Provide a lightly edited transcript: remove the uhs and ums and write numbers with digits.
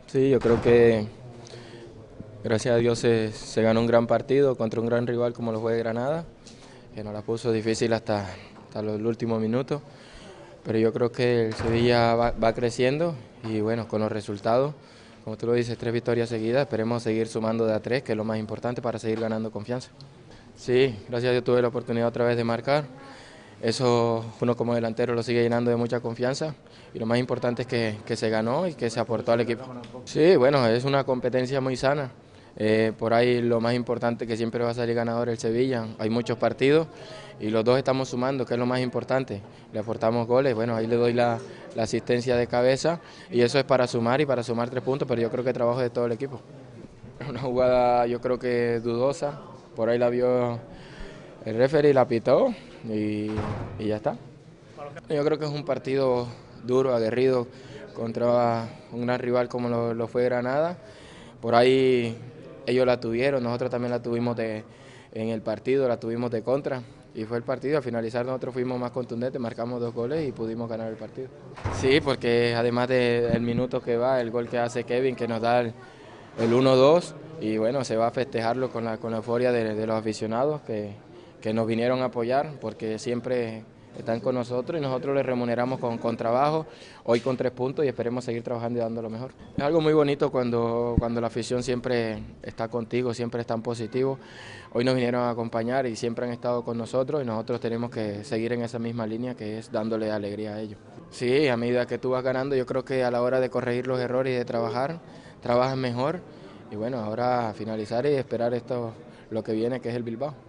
Sí, yo creo que gracias a Dios se ganó un gran partido contra un gran rival como lo fue Granada, que nos la puso difícil hasta los últimos minutos, pero yo creo que el Sevilla va creciendo y bueno, con los resultados, como tú lo dices, 3 victorias seguidas, esperemos seguir sumando de a 3, que es lo más importante para seguir ganando confianza. Sí, gracias a Dios tuve la oportunidad otra vez de marcar. Eso uno como delantero lo sigue llenando de mucha confianza y lo más importante es que se ganó y que se aportó al equipo. Sí, bueno, es una competencia muy sana. Por ahí lo más importante que siempre va a salir ganador el Sevilla. Hay muchos partidos y los dos estamos sumando, que es lo más importante. Le aportamos goles, bueno, ahí le doy la asistencia de cabeza y eso es para sumar y para sumar 3 puntos, pero yo creo que trabajo de todo el equipo. Una jugada yo creo que dudosa, por ahí la vio el referee, la pitó y, y ya está. Yo creo que es un partido duro, aguerrido, contra un gran rival como lo fue Granada. Por ahí ellos la tuvieron, nosotros también la tuvimos en el partido, la tuvimos de contra. Y fue el partido, al finalizar nosotros fuimos más contundentes, marcamos 2 goles y pudimos ganar el partido. Sí, porque además del minuto que va, el gol que hace Kevin, que nos da el 1-2, y bueno, se va a festejarlo con la euforia de los aficionados que nos vinieron a apoyar, porque siempre están con nosotros y nosotros les remuneramos con trabajo, hoy con 3 puntos y esperemos seguir trabajando y dando lo mejor. Es algo muy bonito cuando la afición siempre está contigo, siempre están positivos. Hoy nos vinieron a acompañar y siempre han estado con nosotros y nosotros tenemos que seguir en esa misma línea que es dándole alegría a ellos. Sí, a medida que tú vas ganando, yo creo que a la hora de corregir los errores y de trabajar, trabajas mejor y bueno, ahora finalizar y esperar esto, lo que viene que es el Bilbao.